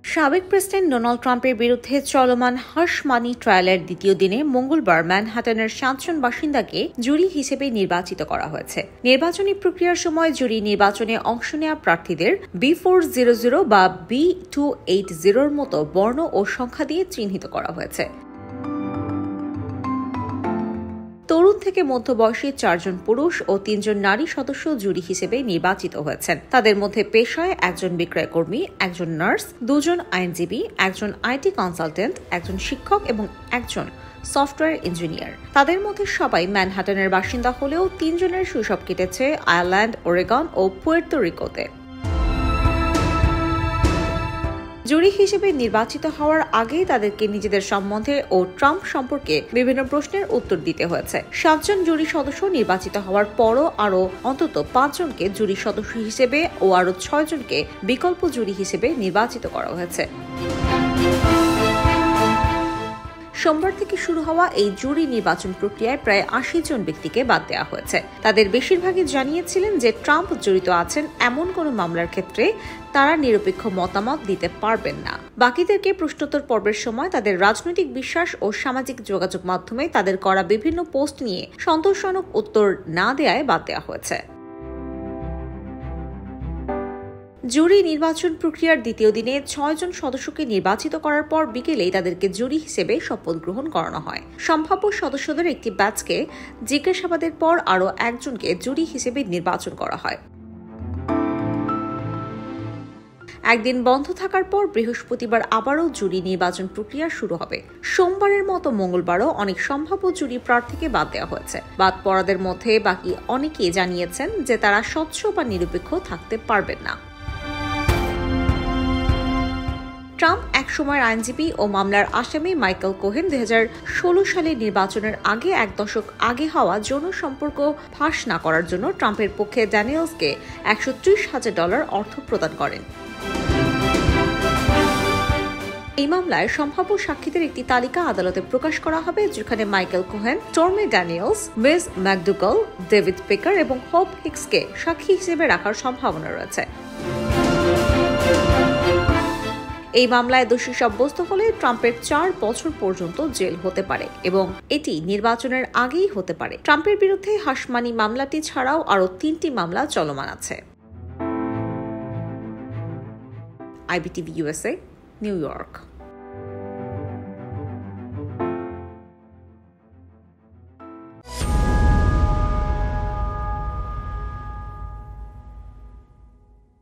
সাবেক president Donald ট্রাম্পের বিরুদ্ধে চলমান হাশ মানি ট্রায়ালের দ্বিতীয় দিনে মঙ্গলবার ম্যানহাটনের 7 জন বাসিন্দাকে জুরি হিসেবে নির্বাচিত করা হয়েছে। নির্বাচনী প্রক্রিয়ার সময় জুরি নির্বাচনে অংশ নেওয়া প্রার্থীদের B400 বা B280 মতো বর্ণ ও সংখ্যা দিয়ে চিহ্নিত করা হয়েছে। তরুণ থেকে মধ্যবয়সী 4 জন পুরুষ ও 3 জন নারী সদস্য জুরি হিসেবে নির্বাচিত হয়েছেন। তাদের মধ্যে পেশায় একজন বিক্রয়কর্মী, একজন নার্স, 2 জন আইনজীবী, একজন আইটি কনসালটেন্ট, একজন শিক্ষক এবং একজন সফটওয়্যার ইঞ্জিনিয়ার। তাদের মধ্যে সবাই ম্যানহাটনের বাসিন্দা হলেও 3 জনের শৈশব কেটেছে আয়ারল্যান্ড, ওরেগন ও পুয়ের্তো রিকোতে। জুরি হিসেবে নির্বাচিত হওয়ার আগেই তাদেরকে নিজেদের সম্বন্ধে ও ট্রাম্প সম্পর্কে বিভিন্ন প্রশ্নের উত্তর দিতে হয়েছে। 7 জন জুরি সদস্য নির্বাচিত হওয়ার পরও আরও অন্তত 5 জনকে জুরি সদস্য হিসেবে ও আরও 6 জনকে বিকল্প জুরি হিসেবে নির্বাচিত করা হয়েছে। সোমবার থেকে শুরু হওয়া এই জুরি নির্বাচন প্রক্রিয়ায় প্রায় 80 জন ব্যক্তিকে বাদ দেওয়া হয়েছে। তাদের বেশিরভাগই জানিয়েছিলেন যে ট্রাম্প জড়িত আছেন এমন কোনো মামলার ক্ষেত্রে তারা নিরপেক্ষ মতামত দিতে পারবেন না। বাকিদেরকে প্রশ্নোত্তর পর্বের সময় তাদের রাজনৈতিক বিশ্বাস ও সামাজিক যোগাযোগ মাধ্যমে তাদের করা বিভিন্ন পোস্ট নিয়ে সন্তোষজনক উত্তর না দেওয়ায় বাদ দেওয়া হয়েছে। জুরি নির্বাচন প্রক্রিয়ার দ্বিতীয় দিনে 6 জন সদস্যকে নির্বাচিত করার পর বিকেলেই তাদেরকে জুরি হিসেবে শপথ গ্রহণ করানো হয়। সম্ভাব্য সদস্যদের একটি ব্যাচকে জিজ্ঞাসাবাদের পর আরও একজনকে জুরি হিসেবে নির্বাচন করা হয়। একদিন বন্ধ থাকার পর বৃহস্পতিবার আবারও জুরি নির্বাচন প্রক্রিয়া শুরু হবে। সোমবারের মতো মঙ্গলবারও অনেক সম্ভাব্য জুরি প্রার্থীকে বাদ দেওয়া হয়েছে। বাদ পড়াদের মধ্যে বাকি অনেকেই জানিয়েছেন যে তারা স্বচ্ছ বা নিরপেক্ষ থাকতে পারবেন না। ট্রাম্প একসময়ের আইনজীবী ও মামলার আসামি মাইকেল কোহেন 2016 সালে নির্বাচনের আগে 1 দশক আগে হওয়া যৌন সম্পর্ক ফাঁস না করার জন্য ট্রাম্পের পক্ষে ড্যানিয়েলসকে $130,000 অর্থ প্রদান করেন। এই মামলায় সম্ভাব্য সাক্ষীদের একটি তালিকা আদালতে প্রকাশ করা হবে, যেখানে Michael Cohen, Stormy Daniels, Miss McDougal, David Pecker এবং হোপ হিক্সকে সাক্ষী হিসেবে রাখার সম্ভাবনা রয়েছে। এই মামলায় দোষী সাব্যস্ত হলে ট্রাম্পের 4 বছর পর্যন্ত জেল হতে পারে এবং এটি নির্বাচনের আগেই হতে পারে। ট্রাম্পের বিরুদ্ধে হাশ মানি মামলাটি ছাড়াও আরও 3টি মামলা চলমান আছে। IBTV USA, New York.